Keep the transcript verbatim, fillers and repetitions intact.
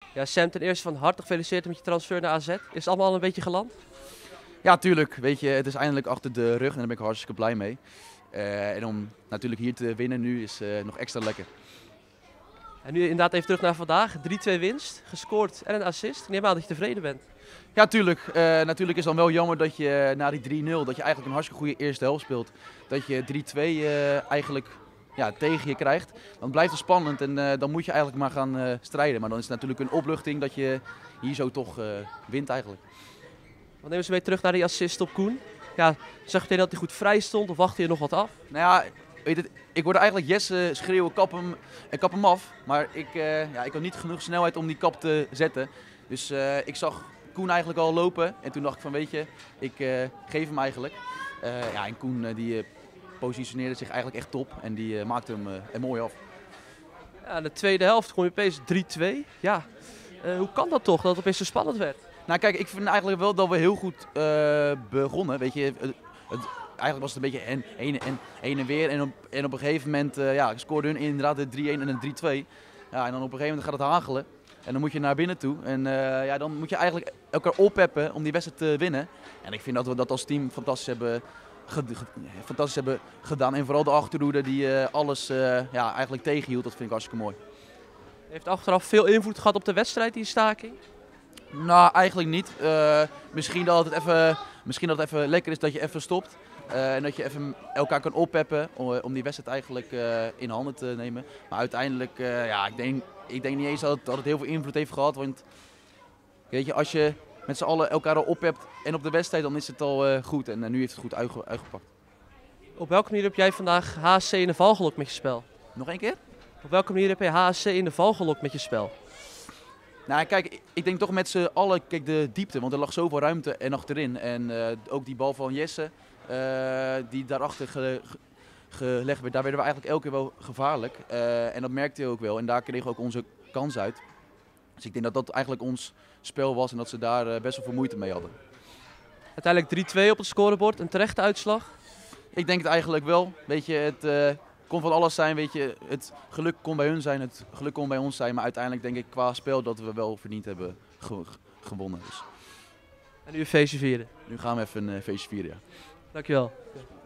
Ja, Sam, ten eerste van harte gefeliciteerd met je transfer naar A Z. Is het allemaal al een beetje geland? Ja, tuurlijk. Weet je, het is eindelijk achter de rug en daar ben ik hartstikke blij mee. Uh, en om natuurlijk hier te winnen nu is uh, nog extra lekker. En nu inderdaad even terug naar vandaag. drie twee winst, gescoord en een assist. Ik neem aan dat je tevreden bent. Ja, tuurlijk. Uh, natuurlijk is het dan wel jammer dat je na die drie nul, dat je eigenlijk een hartstikke goede eerste helft speelt. Dat je drie twee uh, eigenlijk ja, tegen je krijgt. Dan blijft het spannend en uh, dan moet je eigenlijk maar gaan uh, strijden. Maar dan is het natuurlijk een opluchting dat je hier zo toch uh, wint eigenlijk. Wat nemen ze mee terug naar die assist op Koen? Ja, zag je meteen dat hij goed vrij stond of wachtte je nog wat af? Nou ja, weet het, ik hoorde eigenlijk Jesse schreeuwen, kap hem, en kap hem af. Maar ik, uh, ja, ik had niet genoeg snelheid om die kap te zetten. Dus uh, ik zag Koen eigenlijk al lopen. En toen dacht ik van weet je, ik uh, geef hem eigenlijk. Uh, ja, en Koen uh, die uh, positioneerde zich eigenlijk echt top. En die uh, maakte hem uh, er mooi af. Ja, de tweede helft gewoon opeens drie twee. Ja, uh, hoe kan dat toch, dat het opeens zo spannend werd? Nou kijk, ik vind eigenlijk wel dat we heel goed uh, begonnen. Weet je, het, het, eigenlijk was het een beetje en, heen, en, heen en weer. En op, en op een gegeven moment uh, ja, scoorde hun inderdaad de drie een en een drie twee. Ja, en dan op een gegeven moment gaat het hagelen. En dan moet je naar binnen toe. En uh, ja, dan moet je eigenlijk elkaar oppeppen om die wedstrijd te winnen. En ik vind dat we dat als team fantastisch hebben, ge, ge, fantastisch hebben gedaan. En vooral de achterhoede die uh, alles uh, ja, eigenlijk tegenhield. Dat vind ik hartstikke mooi. Heeft achteraf veel invloed gehad op de wedstrijd, die staking? Nou, eigenlijk niet. Uh, misschien, dat het even, misschien dat het even lekker is dat je even stopt. Uh, en dat je even elkaar kan oppeppen om, om die wedstrijd eigenlijk uh, in handen te nemen. Maar uiteindelijk, uh, ja, ik denk, ik denk niet eens dat het, dat het heel veel invloed heeft gehad. Want weet je, als je met z'n allen elkaar al oppept en op de wedstrijd, dan is het al uh, goed. En uh, nu heeft het goed uitge uitgepakt. Op welke manier heb jij vandaag H S C in de val gelokt met je spel? Nog één keer? Op welke manier heb je H S C in de val gelokt met je spel? Nou kijk, ik denk toch met z'n allen, kijk de diepte, want er lag zoveel ruimte en achterin. En uh, ook die bal van Jesse, uh, die daarachter ge, ge, gelegd werd, daar werden we eigenlijk elke keer wel gevaarlijk. Uh, en dat merkte je ook wel en daar kregen we ook onze kans uit. Dus ik denk dat dat eigenlijk ons spel was en dat ze daar uh, best wel veel moeite mee hadden. Uiteindelijk drie twee op het scorebord, een terechte uitslag? Ik denk het eigenlijk wel. Weet je, het uh, kon van alles zijn, weet je, het geluk kon bij hun zijn, het geluk kon bij ons zijn. Maar uiteindelijk denk ik qua spel dat we wel verdiend hebben ge gewonnen. Dus. En nu een feestje vieren? Nu gaan we even een uh, feestje vieren, ja. Dankjewel.